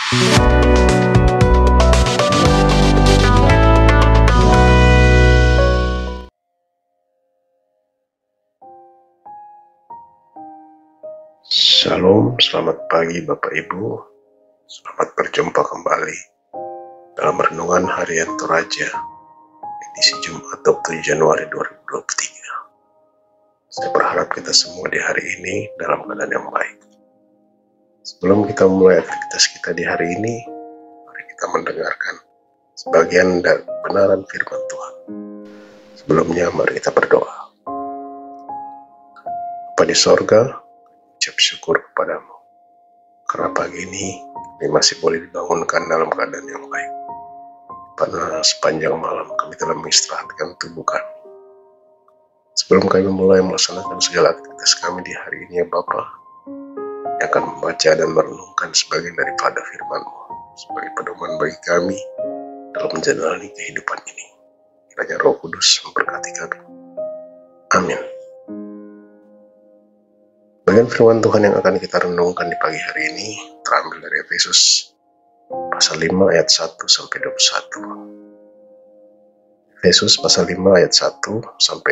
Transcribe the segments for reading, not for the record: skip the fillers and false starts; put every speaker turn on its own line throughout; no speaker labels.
Shalom, selamat pagi Bapak Ibu. Selamat berjumpa kembali dalam Renungan Harian Toraja, edisi Jumat 27 Januari 2023. Saya berharap kita semua di hari ini dalam keadaan yang baik. Sebelum kita mulai aktivitas kita di hari ini, mari kita mendengarkan sebagian dari kebenaran firman Tuhan. Sebelumnya mari kita berdoa. Bapa di sorga, ucap syukur kepadamu karena pagi ini kami masih boleh dibangunkan dalam keadaan yang baik. Pada sepanjang malam kami telah mengistirahatkan tubuh kami. Sebelum kami mulai melaksanakan segala aktivitas kami di hari ini ya Bapa, yang akan membaca dan merenungkan sebagian daripada firman-Mu sebagai pedoman bagi kami dalam menjalani kehidupan ini. Kiranya Roh Kudus memberkati kami. Amin. Bagian firman Tuhan yang akan kita renungkan di pagi hari ini terambil dari Efesus pasal 5 ayat 1 sampai 21. Efesus pasal 5 ayat 1 sampai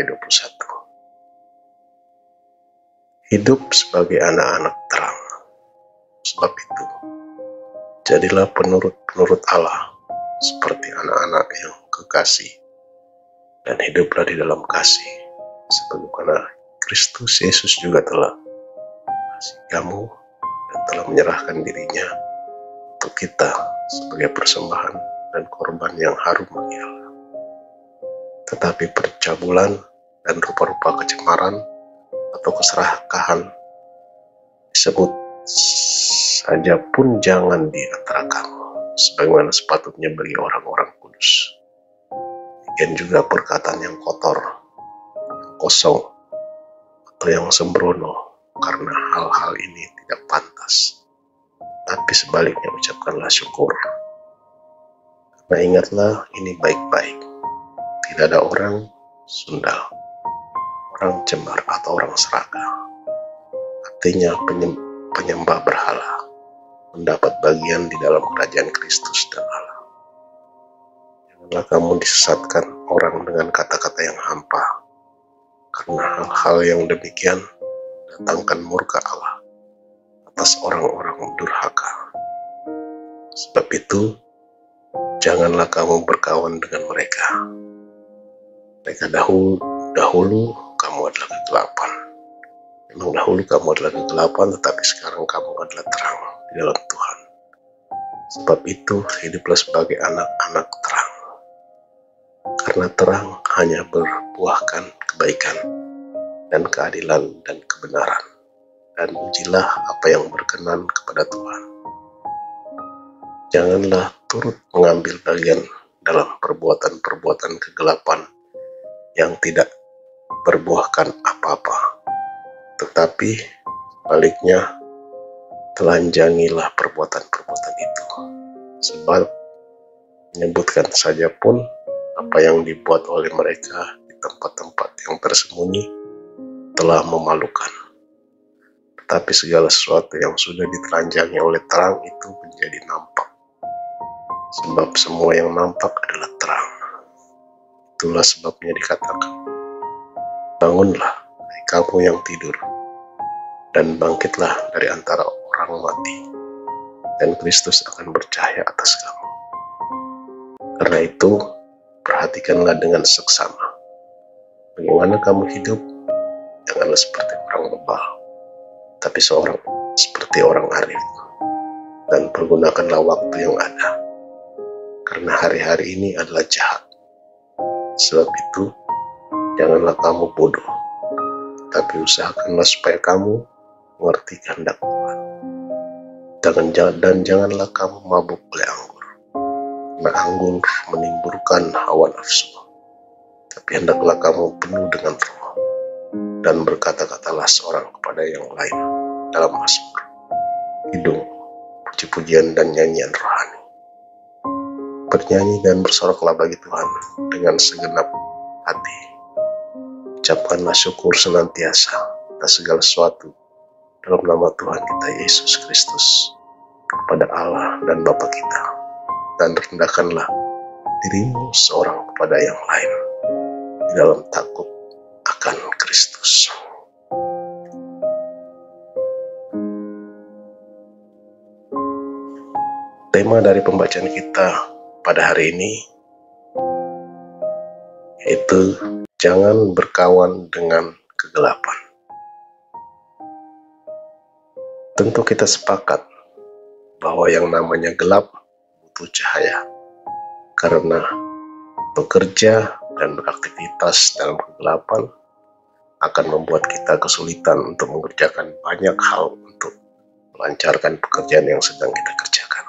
21. Hidup sebagai anak-anak terang. Sebab itu, jadilah penurut Allah seperti anak-anak yang kekasih, dan hiduplah di dalam kasih, sebagaimana Kristus Yesus juga telah kamu dan telah menyerahkan dirinya untuk kita sebagai persembahan dan korban yang harum bagi Allah. Tetapi percabulan dan rupa-rupa kecemaran atau keserakahan disebut saja pun jangan di antara kamu, sebagaimana sepatutnya bagi orang-orang kudus. Demikian juga perkataan yang kotor, yang kosong, atau yang sembrono, karena hal-hal ini tidak pantas. Tapi sebaliknya ucapkanlah syukur. Karena ingatlah ini baik-baik. Tidak ada orang sundal, orang cemar atau orang serakah. Artinya penyembah berhala mendapat bagian di dalam kerajaan Kristus dan Allah. Janganlah kamu disesatkan orang dengan kata-kata yang hampa. Karena hal-hal yang demikian datangkan murka Allah atas orang-orang durhaka. Sebab itu, janganlah kamu berkawan dengan mereka. Mereka dahulu kamu adalah kegelapan. Memang dahulu kamu adalah kegelapan, tetapi sekarang kamu adalah terang di dalam Tuhan. Sebab itu, hiduplah sebagai anak-anak terang. Karena terang hanya berbuahkan kebaikan dan keadilan dan kebenaran, dan ujilah apa yang berkenan kepada Tuhan. Janganlah turut mengambil bagian dalam perbuatan-perbuatan kegelapan yang tidak berbuahkan apa-apa, tetapi sebaliknya telanjangilah perbuatan-perbuatan itu. Sebab menyebutkan saja pun apa yang dibuat oleh mereka di tempat-tempat yang tersembunyi telah memalukan. Tetapi segala sesuatu yang sudah ditelanjangi oleh terang itu menjadi nampak. Sebab semua yang nampak adalah terang. Itulah sebabnya dikatakan, bangunlah dari kamu yang tidur, dan bangkitlah dari antara orang mati, dan Kristus akan bercahaya atas kamu. Karena itu, perhatikanlah dengan seksama bagaimana kamu hidup. Janganlah seperti orang bebal, tapi seperti orang arif, dan pergunakanlah waktu yang ada, karena hari-hari ini adalah jahat. Sebab itu, janganlah kamu bodoh, tapi usahakanlah supaya kamu mengerti kehendak Tuhan. Dan janganlah kamu mabuk oleh anggur, karena anggur menimbulkan hawa nafsu. Tapi hendaklah kamu penuh dengan Roh, dan berkata-katalah seorang kepada yang lain dalam mazmur, kidung, puji-pujian dan nyanyian rohani. Bernyanyi dan bersoraklah bagi Tuhan dengan segenap hati. Ucapkanlah syukur senantiasa atas segala sesuatu dalam nama Tuhan kita Yesus Kristus. kepada Allah dan Bapa kita, dan rendahkanlah dirimu seorang kepada yang lain di dalam takut akan Kristus. Tema dari pembacaan kita pada hari ini yaitu jangan berkawan dengan kegelapan. Tentu kita sepakat bahwa yang namanya gelap butuh cahaya, karena bekerja dan beraktivitas dalam kegelapan akan membuat kita kesulitan untuk mengerjakan banyak hal untuk melancarkan pekerjaan yang sedang kita kerjakan.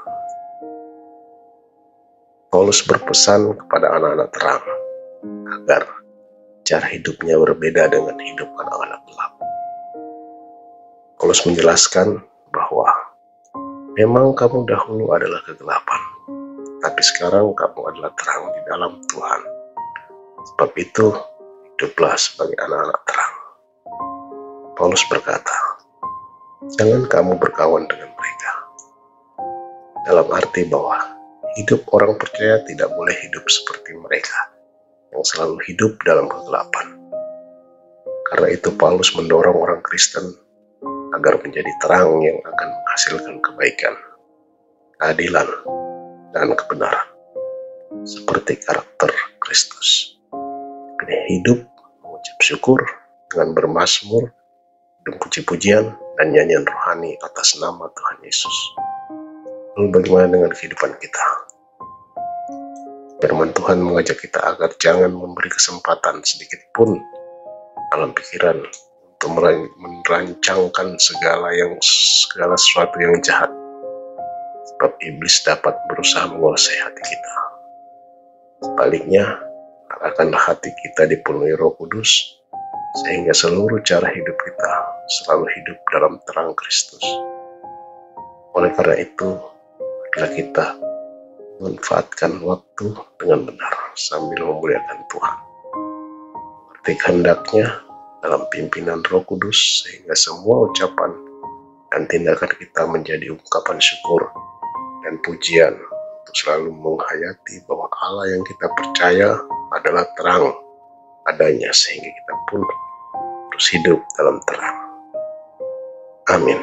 Paulus berpesan kepada anak-anak terang agar cara hidupnya berbeda dengan hidup anak-anak gelap. Paulus menjelaskan bahwa memang kamu dahulu adalah kegelapan, tapi sekarang kamu adalah terang di dalam Tuhan. Sebab itu, hiduplah sebagai anak-anak terang. Paulus berkata, jangan kamu berkawan dengan mereka. Dalam arti bahwa hidup orang percaya tidak boleh hidup seperti mereka yang selalu hidup dalam kegelapan. Karena itu Paulus mendorong orang Kristen agar menjadi terang yang akan menghasilkan kebaikan, keadilan, dan kebenaran, seperti karakter Kristus. Ini hidup mengucap syukur dengan bermazmur dan puji-pujian dan nyanyian rohani atas nama Tuhan Yesus. Lalu bagaimana dengan kehidupan kita? Firman Tuhan mengajak kita agar jangan memberi kesempatan sedikit pun dalam pikiran untuk merancangkan segala sesuatu yang jahat, sebab iblis dapat berusaha menguasai hati kita. Sebaliknya, arahkanlah hati kita dipenuhi Roh Kudus, sehingga seluruh cara hidup kita selalu hidup dalam terang Kristus. Oleh karena itu, marilah kita memanfaatkan waktu dengan benar sambil memuliakan Tuhan. Seperti kehendaknya dalam pimpinan Roh Kudus, sehingga semua ucapan dan tindakan kita menjadi ungkapan syukur dan pujian untuk selalu menghayati bahwa Allah yang kita percaya adalah terang adanya, sehingga kita pun terus hidup dalam terang. Amin.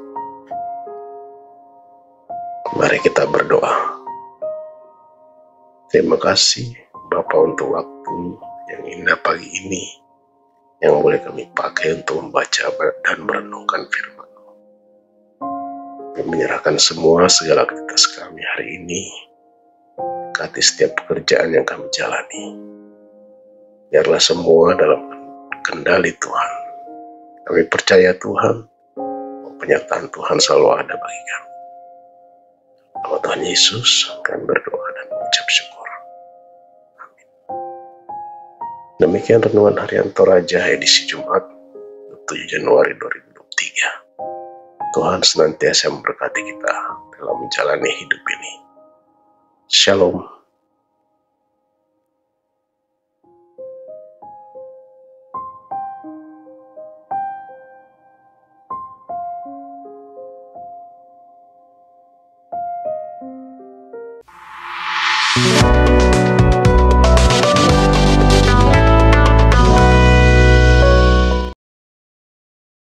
Mari kita berdoa. Terima kasih Bapa untuk waktu yang indah pagi ini yang boleh kami pakai untuk membaca dan merenungkan firman-Mu. Kami menyerahkan semua segala aktivitas kami hari ini, berkati setiap pekerjaan yang kami jalani. Biarlah semua dalam kendali Tuhan. Kami percaya Tuhan, bahwa penyertaan Tuhan selalu ada bagi kami. Nama Tuhan Yesus, kami berdoa dan mengucap syukur. Amin. Demikian renungan harian Toraja edisi Jumat 7 Januari 2023. Tuhan senantiasa memberkati kita dalam menjalani hidup ini. Shalom.